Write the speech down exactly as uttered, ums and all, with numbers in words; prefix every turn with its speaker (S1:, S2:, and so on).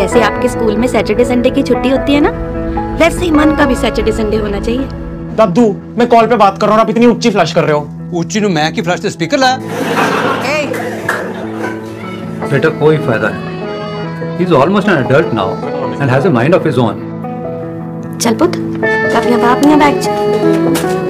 S1: जैसे आपके स्कूल में सैटरडे संडे की छुट्टी होती है ना, वैसे ही मन का भी सैटरडे संडे होना चाहिए।
S2: दद्दू, मैं कॉल पे बात कर रहा हूँ, आप इतनी ऊंची फ्लश कर रहे हो।
S3: ऊंची नु मैं की फ्लश से स्पीकर लाया।
S4: बेटा कोई फायदा नहीं। He's almost an adult now and has a mind of his own.
S1: चल पुत, अपने बाप ने बैग